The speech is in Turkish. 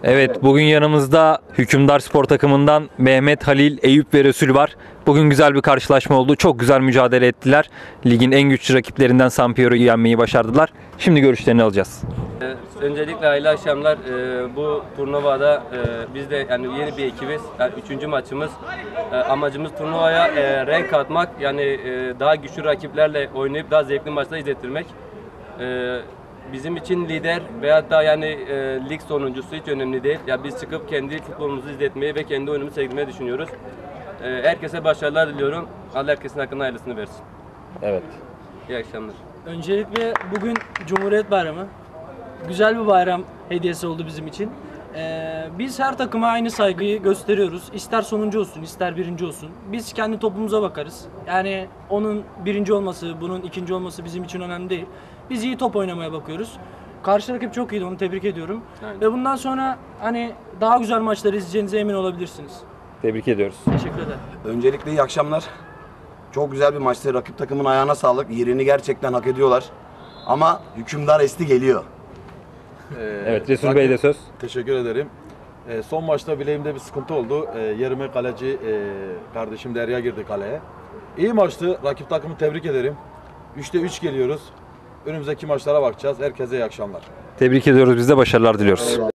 Evet, bugün yanımızda Hükümdar Spor takımından Mehmet, Halil, Eyüp ve Resul var. Bugün güzel bir karşılaşma oldu. Çok güzel mücadele ettiler. Ligin en güçlü rakiplerinden Sampier'i yenmeyi başardılar. Şimdi görüşlerini alacağız. Öncelikle hayırlı akşamlar. Bu turnuvada biz de yani yeni bir ekibiz. Yani 3. maçımız. Amacımız turnuvaya renk katmak. Yani daha güçlü rakiplerle oynayıp daha zevkli maçlar izlettirmek. Bizim için lider veyahut da yani lig sonuncusu hiç önemli değil. Ya biz çıkıp kendi futbolumuzu izletmeyi ve kendi oyunumuzu sergilemeyi düşünüyoruz. Herkese başarılar diliyorum. Allah herkesin hakkında hayırlısını versin. Evet. İyi akşamlar. Öncelikle bugün Cumhuriyet Bayramı. Güzel bir bayram hediyesi oldu bizim için. Biz her takıma aynı saygıyı gösteriyoruz. İster sonuncu olsun, ister birinci olsun. Biz kendi topumuza bakarız. Yani onun birinci olması, bunun ikinci olması bizim için önemli değil. Biz iyi top oynamaya bakıyoruz. Karşı rakip çok iyiydi, onu tebrik ediyorum. Aynen. Ve bundan sonra hani daha güzel maçları izleyeceğinize emin olabilirsiniz. Tebrik ediyoruz. Teşekkür ederim. Öncelikle iyi akşamlar. Çok güzel bir maçtı. Rakip takımın ayağına sağlık. Yerini gerçekten hak ediyorlar. Ama hükümdar esti geliyor. Evet, Resul Bey de söz. Teşekkür ederim. Son maçta bileğimde bir sıkıntı oldu. Yerime kaleci kardeşim Derya girdi kaleye. İyi maçtı. Rakip takımı tebrik ederim. 3'te 3 geliyoruz. Önümüzdeki maçlara bakacağız. Herkese iyi akşamlar. Tebrik ediyoruz. Biz de başarılar diliyoruz.